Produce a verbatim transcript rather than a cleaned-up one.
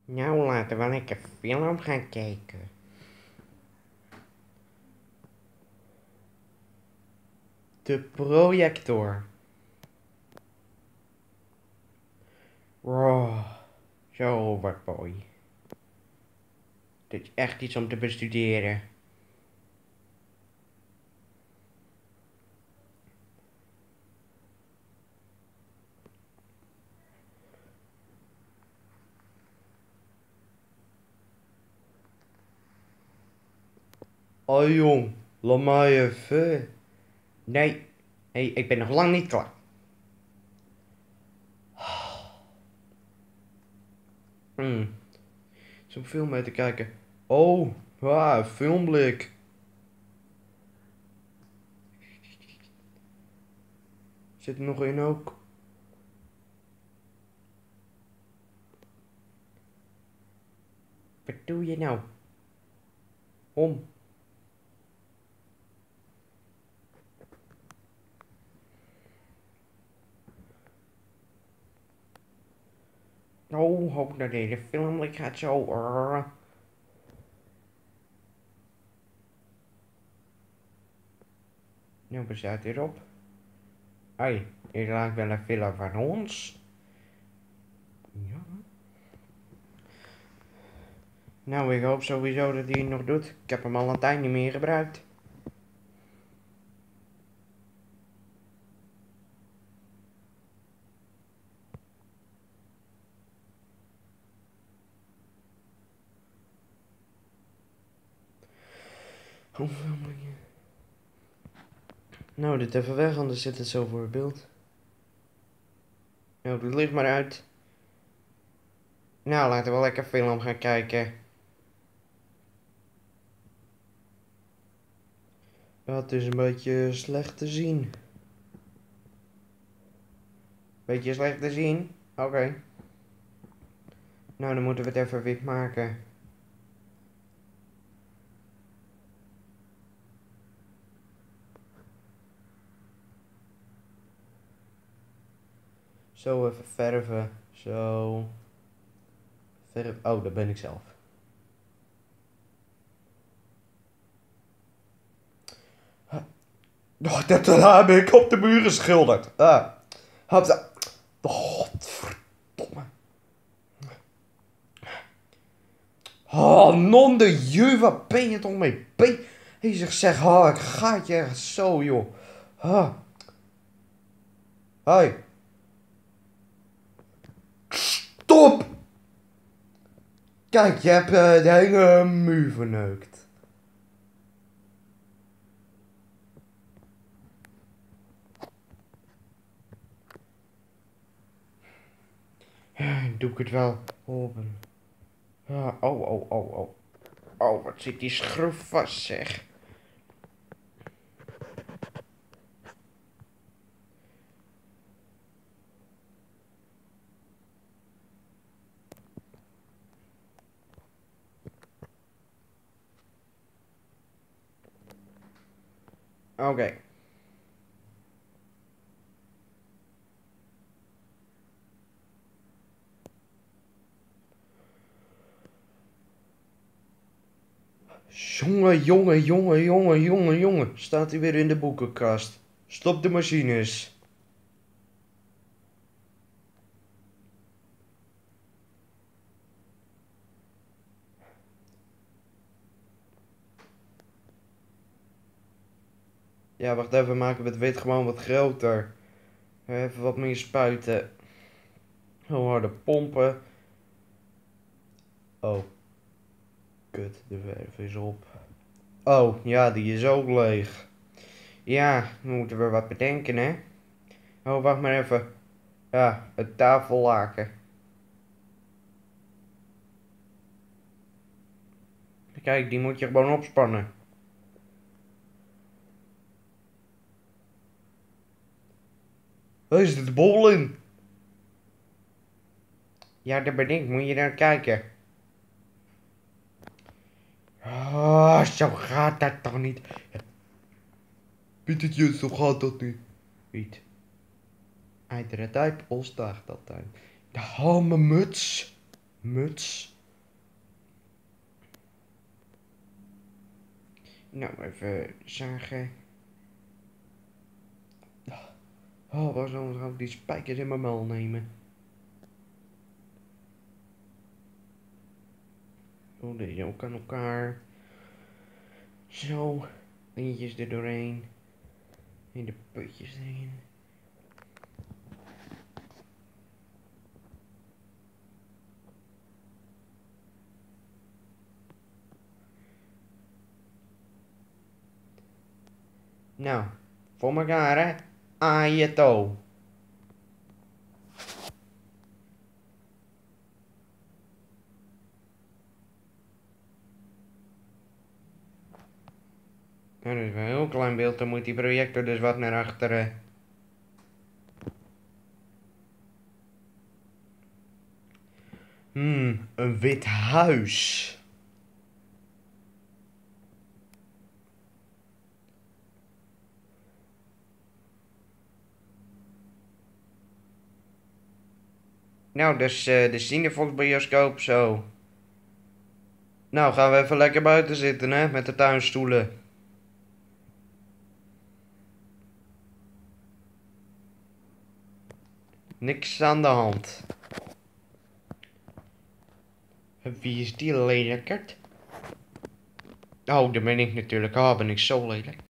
Nou, laten we lekker film gaan kijken. De projector. Wow, zo wat mooi. Dit is echt iets om te bestuderen. Oh jong, laat mij even. Nee, hey, ik ben nog lang niet klaar. Hmm, zo'n film mee te kijken. Oh, ja, filmblik. Zit er nog in ook? Wat doe je nou? Om. Oh, hoop dat deze filmblik gaat zo. Uh. Nou, wat staat hierop? Hé, hier lijkt wel een villa van ons. Ja. Nou, ik hoop sowieso dat hij het nog doet. Ik heb hem al een tijd niet meer gebruikt. Hoeveel moet je... Nou, dit even weg, anders zit het zo voor het beeld. Nou, doe het licht maar uit. Nou, laten we lekker film gaan kijken. Dat is een beetje slecht te zien. Beetje slecht te zien? Oké. Okay. Nou, dan moeten we het even wit maken. Zo even verven. Zo. Verf. Oh, dat ben ik zelf. Oh, dat heb ik op de muur geschilderd. Ah. Godverdomme. Oh, non de je, wat ben je toch mee bezig? Zeg, oh, ik ga je ergens zo, joh. Ah. Hoi. Stop! Kijk, je hebt uh, de hele muur verneukt. Ja, doe ik het wel open. Ah, oh, oh, oh, oh. Oh, wat zit die schroef vast, zeg. Oké. Okay. Jongen, jongen, jongen, jongen, jongen, jongen. Staat hij weer in de boekenkast. Stop de machines. Ja, wacht even, maken we het wit gewoon wat groter. Even wat meer spuiten. Heel harde pompen. Oh. Kut, de verf is op. Oh, ja, die is ook leeg. Ja, dan moeten we wat bedenken, hè. Oh, wacht maar even. Ja, het tafellaken. Kijk, die moet je gewoon opspannen. Waar is dit de bol in? Ja, dat ben ik. Moet je naar kijken. Oh, zo gaat dat toch niet. Pietertje, zo gaat dat niet. Piet. Iedere tijd polsdag dat tuin. De halme muts. Muts. Nou, even zagen. Oh, waar zal ik nou die spijkers in mijn mel nemen? Oh, deze ook aan elkaar. Zo. Dingetjes er doorheen. In de putjes erin. Nou, voor elkaar hè. Aan je toe. Nou, dat is wel een heel klein beeld, dan moet die projector dus wat naar achteren. Hmm, een wit huis. Nou, dus uh, de Cinefox bioscoop zo. Nou, gaan we even lekker buiten zitten hè, met de tuinstoelen. Niks aan de hand. Wie is die lelijkert? Oh, daar ben ik natuurlijk. Oh, ben ik zo lelijk.